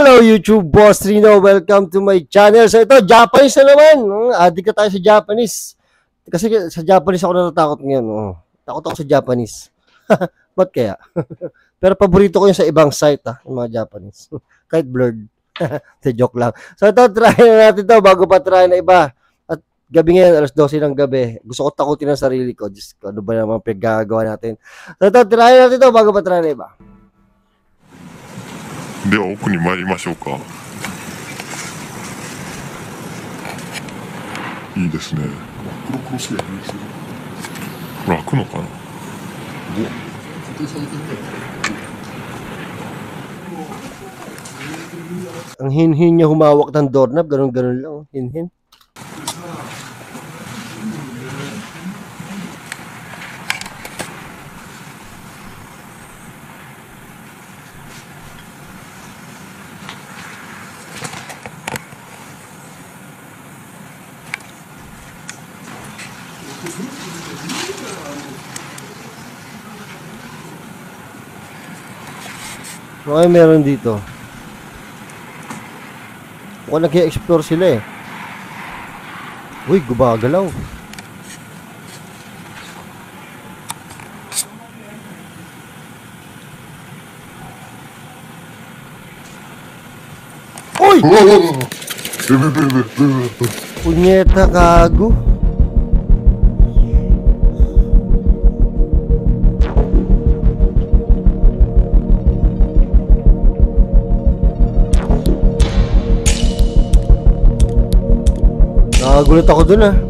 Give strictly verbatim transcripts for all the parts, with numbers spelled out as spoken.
Hello YouTube, Boss Rino. Welcome to my channel. So ito, Japanese na naman. Adik na tayo sa Japanese. Kasi sa Japanese ako natatakot ngayon. Oh. Takot ako sa Japanese. Ba't kaya? Pero paborito ko yung sa ibang site, ha, yung mga Japanese. Kahit blurred. The joke lang. So ito, try na natin to bago pa try na iba. At gabi ngayon, alas dose ng gabi. Gusto ko takutin ang sarili ko. Just, ano ba naman pinagagawa natin? So ito, try natin to bago pa try na iba. では奥に参りましょうか。いいですね。これ開くのかな。 Ang hinhin niya humawak ng doorknob, ganun-ganun lang, hinhin. Okay, meron dito. Mukhang nag-i-explore sila eh. Uy, gumagalaw. Uy! Punyeta, kago. Nakagulat ako dun, ah.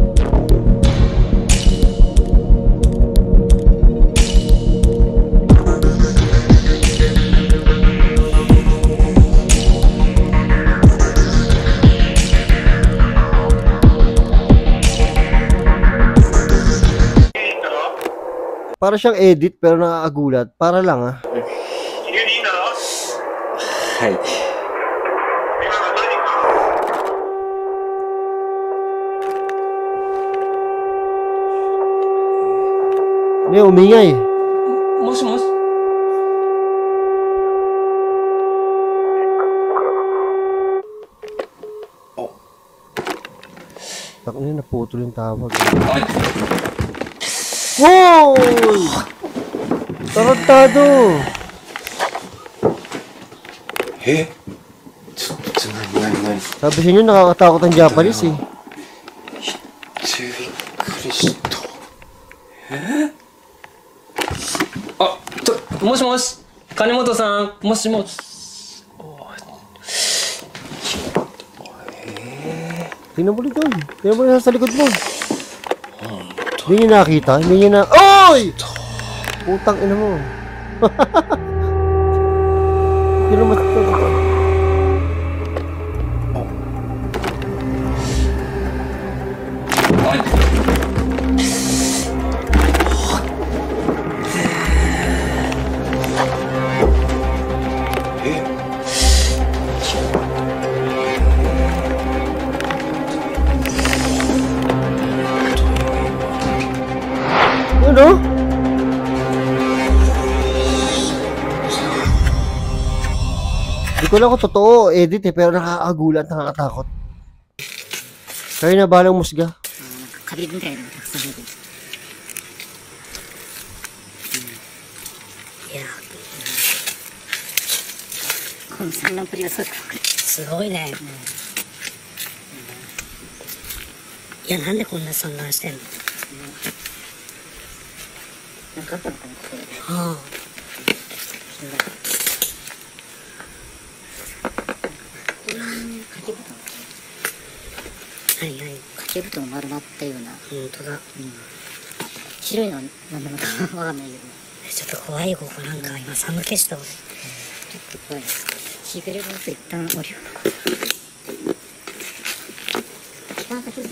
Para siyang edit pero nakakagulat. Para lang, ah. Hi. Hindi, umingay. Moshi moshi. Oh. Takot na, naputol yung tawag. Ay. Wow! Tarantado! Eh? Nani, nani, nani. Sabi sa inyo, nakakatakot ang Japanese eh. Kristo. Eh? あ、と、もしもし、金本さん、もしもし。 Tingnan mo rin doon. Tingnan mo rin sa likod mo. Hindi niyo nakita? Hindi niyo na... Oy! Putang ina mo. Hindi naman ito. Ano? Hindi ko lang kung totoo edit eh, pero nakakagulat, nakakatakot. Kaya na balang musga. Kabiみたいなのたくさん出てる。いや、この産卵プリはすごいね。いや、なんでこんな産卵してんの？なんかあったのかな、ここで。はあ。はいはい。掛け布団丸まったような。本当だ。うん。白いのはなんだかわかんないけど。ちょっと怖いよ、ここなんか今寒気した俺。ちょっと怖いです。シークレットボス一旦降りよう。一旦先に。うん。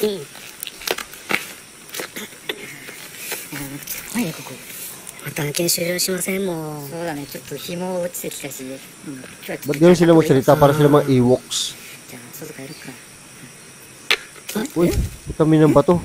怖いね、ここ。また案件終了しませんもん。そうだね、ちょっと紐落ちてきたし。うん。 Ba't ganun sila magsalita? Para sila mga Ewoks. じゃあ、外帰るか。 Uy, kami ng bato.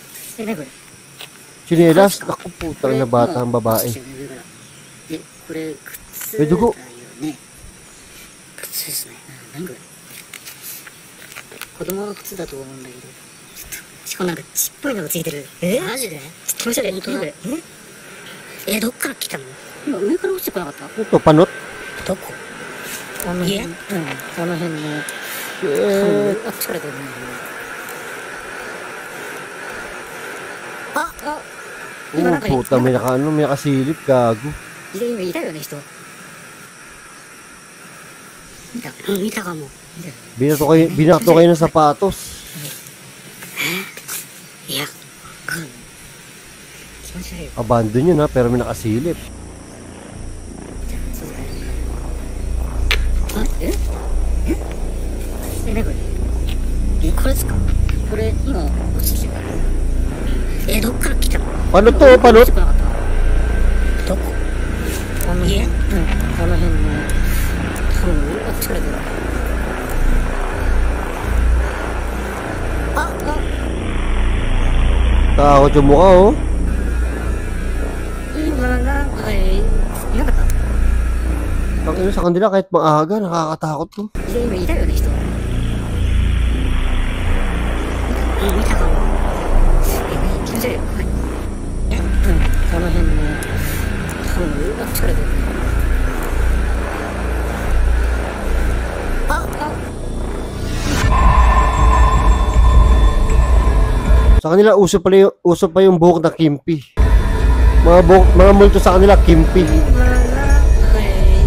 Chinelas? Ako putang na bata ang babae. May dugo. そうですね。何これ。子供の靴だと思うんだけど。しかもなんか血っぽいのがついてる。えマジで？気持ち悪い。本当だ。ええ、どっから来たの？今上から落ちてこなかった？ Ito, panot. どこ？あの辺。うん。あの辺の。 Eh, あっちから来るね。ああ oh, puta, may naka, ano, may nakasilip, gago. いや今いたよね人。見た、うん、見たかも。見たよ。 Binato kayo, binakto kayo ng sapatos. いや、かん。気持ち悪いよ。 Abandon yun ha, pero may nakasilip. あ、えええ、なにこれえ、これですかこれ、今、落ちてきた。え、どっから来たの Paano to, 落 panot? ちてこなかったどこあの家うん、あの辺の、多分、あっちから来る。あ、あ Takot yung mukha, oh. 今、なんか、いなかった Ang ino sa kanila, kahit maaga, nakakatakot to. いや、今いたよね、人。うん、見たかも。え、気持ち悪いよ。はい。え、うん、この辺の、多分、あっちから来る。あ、あ、 Sa kanila, uso pala yung, uso pa yung buhok na kimpi. Mga buhok, mga multo sa kanila, kimpi. 今、なんか、い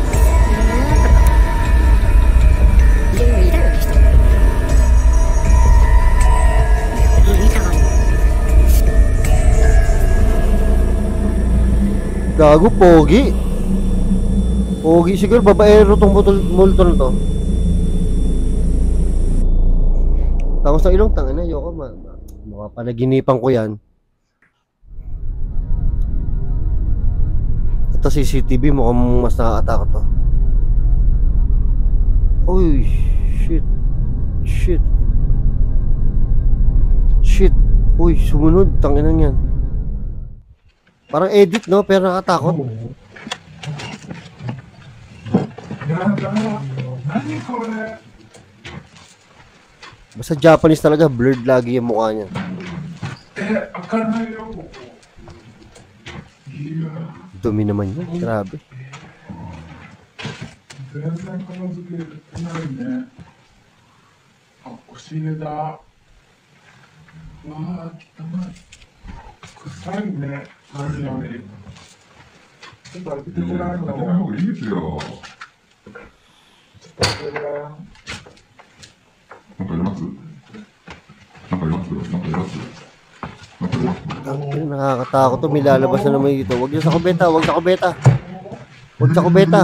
や、今いたよね、人。うん、見たかも。 Gago, pogi. Pogi siguro, babaero tong multo, multo na to. Tapos ng ilong tanga na, yoko man. Mukha panaginipan ko yan. Ito C C T V, mukhang mas nakakatakot to. Uy, shit. Shit. Shit. Uy, sumunod, tanginan yan. Parang edit, no? Pero nakakatakot. Basta Japanese talaga, blurred lagi yung mukha niya. Dumi naman yun, grabe. 全然片付けないね。あ、腰入れだ。わあ、汚い。臭いね。何より。ちょっと開けてごらんよ。開けない方がいいですよ。ちょっと開けてごらん。なんかあります？なんかあります？なんかあります？なんかあります？ Nakakatakot to, may lalabas na naman dito. Huwag niyo sa kubeta, huwag sa kubeta. Huwag sa kubeta.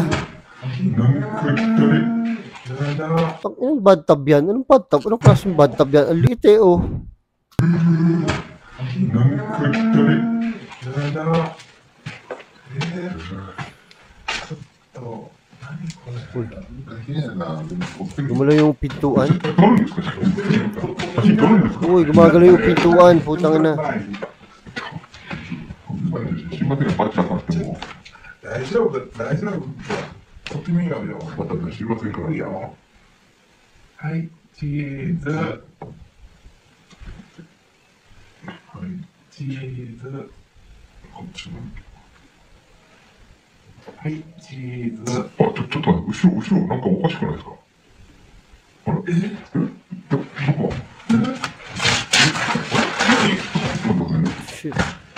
Anong bad tab yan? Anong bad tab? Anong klaseng bad tab yan? Ang liit eh, oh. Uy. Gumalaw yung pintuan. Uy, gumagalaw yung pintuan. Putang ina. 大丈夫だ、大丈夫だ。とってもいいよ。私知りませんから。いいよ。はい、チーズ。はい、チーズ。こっちも。はい、チーズ。あ、ちょ、ちょっと待って、後ろ、後ろ、なんかおかしくないですか？あれ、え、え、ど、どこ？え、え、え、待ってくださいね。 Shit.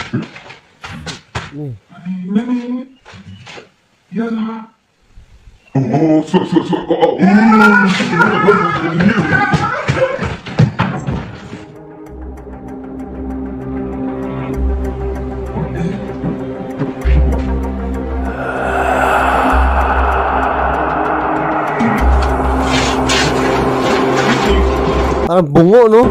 何？何？やだ。おお、そうそうそう。あ、おお。 Parang bungo, no?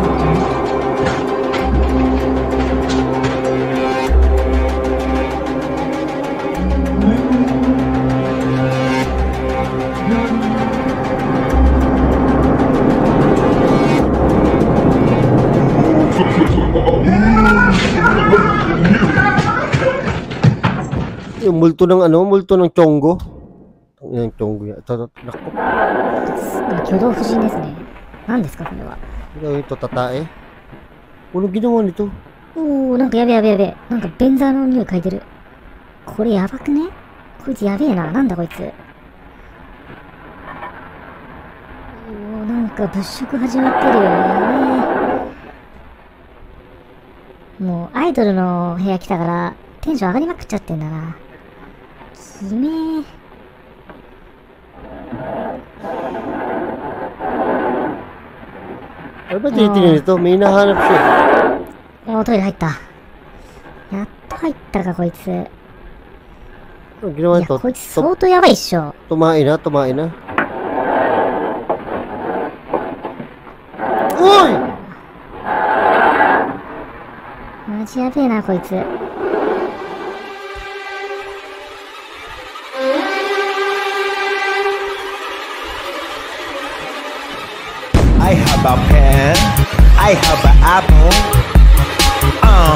Yung multo ng ano, multo ng chonggo. Yan, tunggu ya. Ito, naku. 挙動不審ですね。何ですかこれは。 Ito, ito, tatae. Ano ginawa nito? おー、なんかやべやべやべ。なんかベンザーの匂い嗅いでる。これやばくね？こいつやべえな。なんだこいつ。おー、なんか物色始まってるよ。やべえ。もうアイドルの部屋来たからテンション上がりまくっちゃってんだな。きめー。 Ano ba tinitingnan nito? May hinahanap siya. おー、トイレ入った。やっと入ったかこいつ。い Ano ginawa や、 nito? こいつ相当やばいっしょ。 Tumain na, tumain na. Uy! マジやべえなこいつ。 I have a pen, I have an apple. Uh.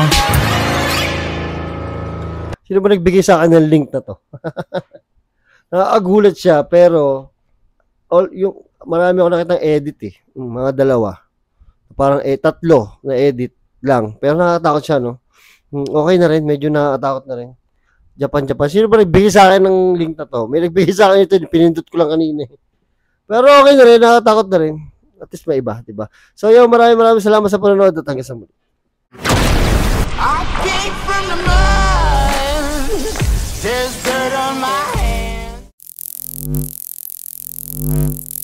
Sino ba nagbigay sa akin ng link na to? Nakakagulat siya, pero all, yung, marami ako nakitang edit eh. Mga dalawa. Parang eh, tatlo na edit lang. Pero nakakatakot siya, no? Okay na rin, medyo nakakatakot na rin. Japan, Japan. Sino ba nagbigay sa akin ng link na to? May nagbigay sa akin ito, pinindot ko lang kanina eh. Pero okay na rin, nakakatakot na rin. At least may iba, diba? So, yo, maraming maraming salamat sa panonood at hanggang sa muli. I came from the mud. There's dirt on my hands.